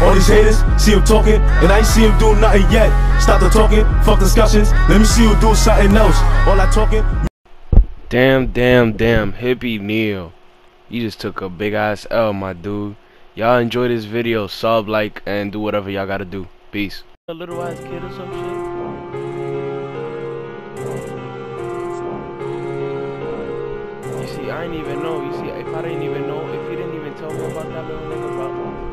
All these haters, see him talking, and I ain't see him do nothing yet. Stop the talking, fuck discussions, let me see you do something else. All that talking. Damn, HippyNeal. You just took a big ass L, my dude. Y'all enjoy this video, sub, like, and do whatever y'all gotta do. Peace. A little ass kid or some shit. You see, I ain't even know. You see, if I didn't even know, if he didn't even tell me about that little nigga, bro.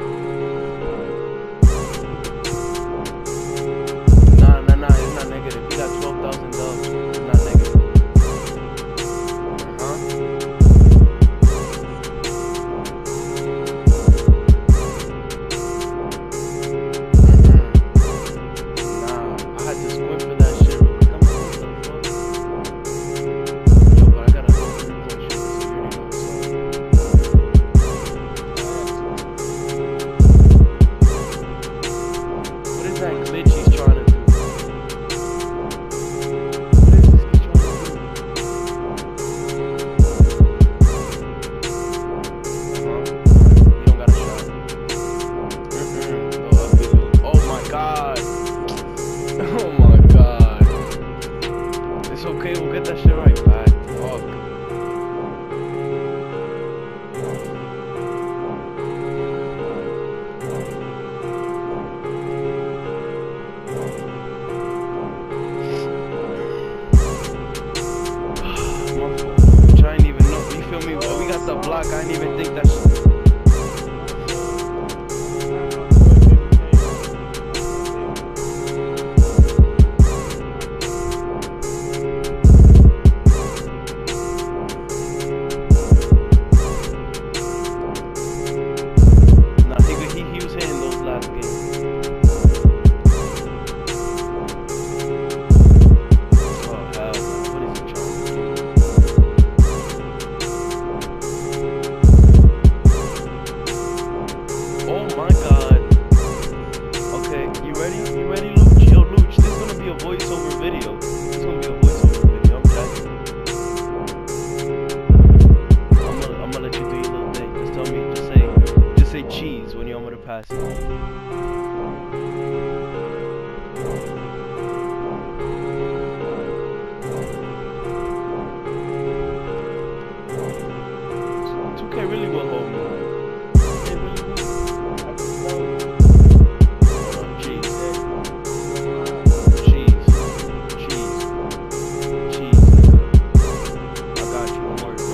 Nah, it's not negative. He got 12,000 dubs. It's not negative. Huh? Nah, I had to squint for that shit. Come on, what the fuck? Yo, but I gotta go through the shit so you already know what's up. What is that glitch he's trying to do? It's okay, we'll get that shit right back. Fuck. Which I ain't even know. You feel me? We got the block, I didn't even think that shit. Cheese when you want me to pass it. $2K really will hold me. It really will. Cheese. I got you, don't worry, bro.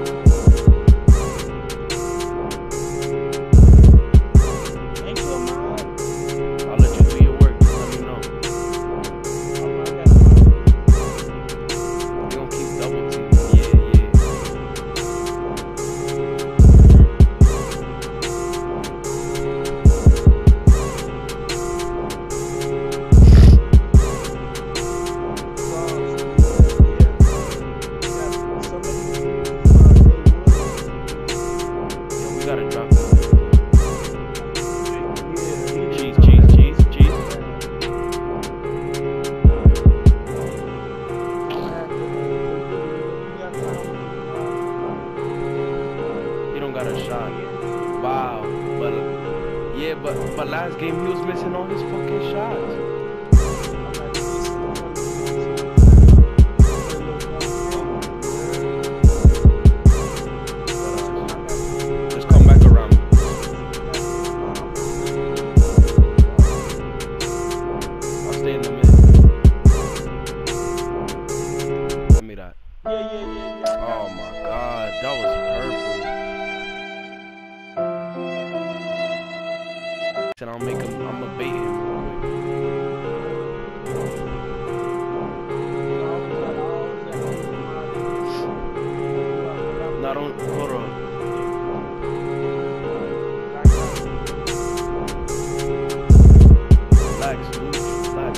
Gotta drop it. Cheese. He don't got a shot. Wow. But yeah, but last game he was missing all his fucking shots. Oh my god, that was purple. Said I'll make him, I'ma bait him real quick. Not on, hold on. Relax, dude. Relax.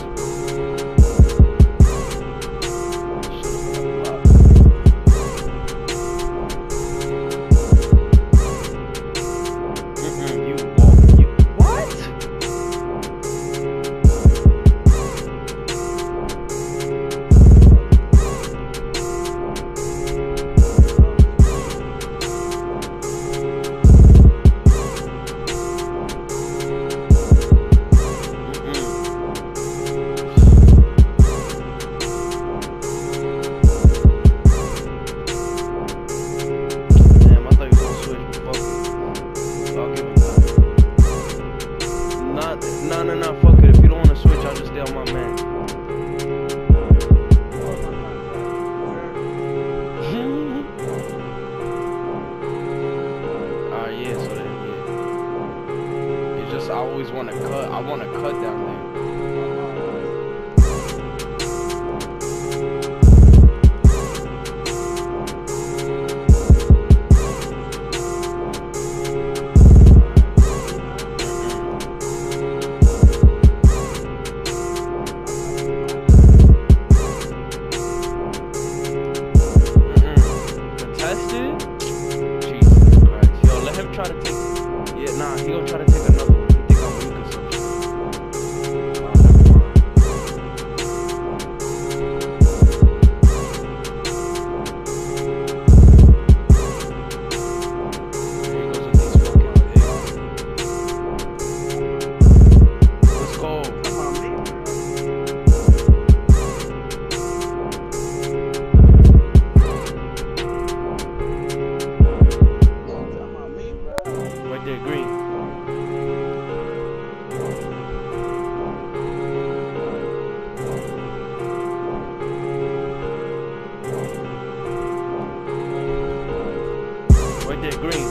just I always want to cut. I want to cut down there. Try to take, yeah, nah, he gonna try to take another one. He think I'm weak or something. Oh, never mind. There he goes with these fucking pigs. Let's go. Come on, man. Right there, green. Right there, green.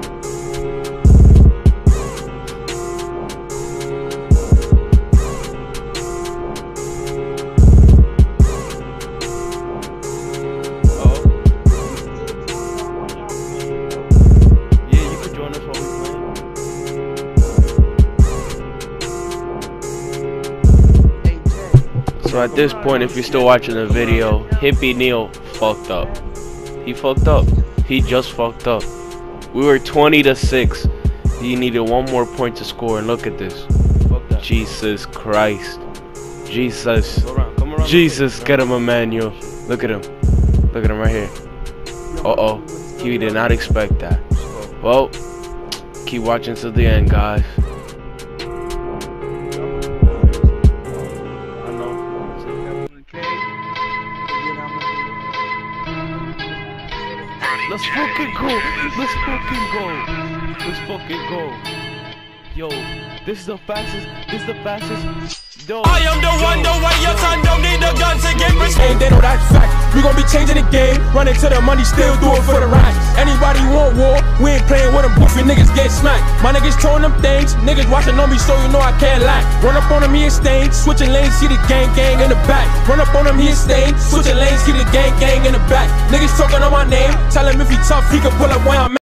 So at this point, if you're still watching the video, HippyNeal fucked up. He fucked up. He just fucked up. We were 20-6. He needed one more point to score, and look at this. Jesus Christ. Jesus. Jesus, get him, Emmanuel. Look at him. Look at him right here. Uh-oh. He did not expect that. Well, keep watching to the end, guys. Let's fucking go! Let's fucking go! Let's fucking go! Yo, this is the fastest. This is the fastest. Yo, I am the one, the way your son don't need a gun to get respect. They know that's fact. We gon' be changing the game, running to the money, still do it for the racks. Anybody want war? We ain't playing with them goofy niggas get smacked. My niggas throwing them things, niggas watching on me, so you know I can't lie. Run up on them, he is stained, switching lanes, see the gang in the back. Run up on him, he is stained, switching lanes, see the gang in the back. Niggas talking on my name, tell him if he tough, he can pull up where I'm at.